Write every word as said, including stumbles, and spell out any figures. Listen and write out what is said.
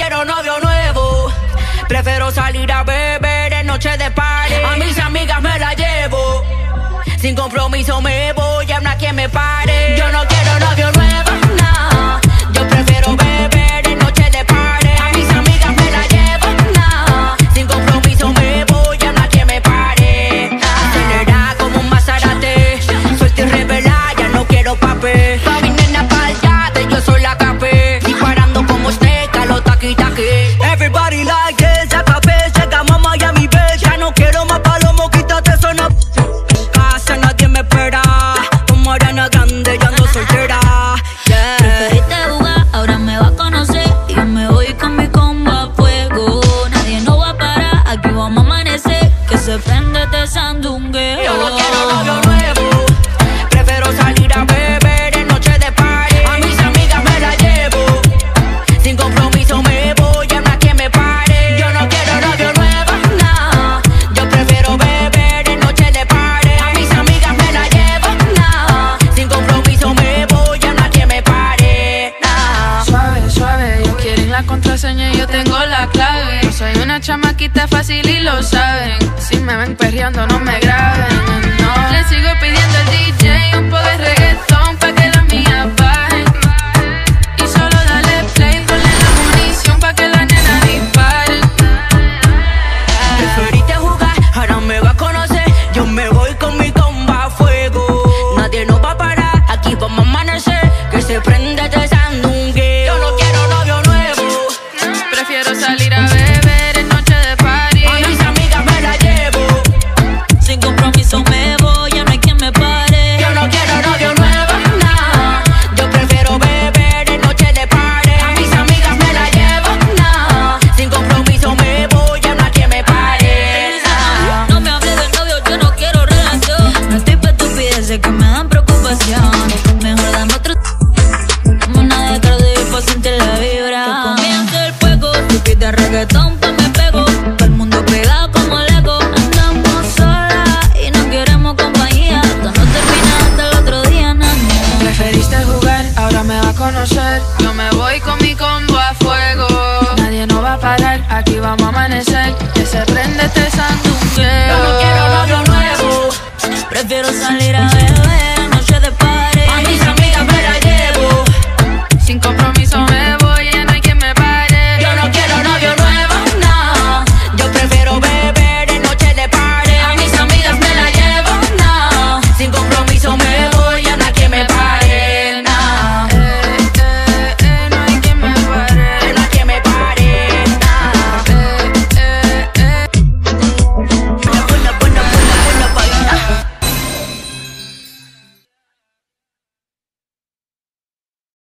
quiero novio nuevo. Prefiero salir a beber en noche de party. A mis amigas me la llevo. Sin compromiso me voy, a quien me pare. Yo no quiero novio nuevo, no. Yo prefiero beber en noche de party. A mis amigas me la llevo, no. Sin compromiso me voy, a quien me pare. Acelerada como un Maserati. Suelta y revelada, ya no quiero papel. Pa' mi nena pa'l yo soy la capé. Disparando como Snake a los taqui taqui. Everybody like this, ya capé. Llegamos a Miami Beach. Ya no quiero más palomo, quítate eso, no. Casa nadie me espera. Como arena grande, yo ando soltera.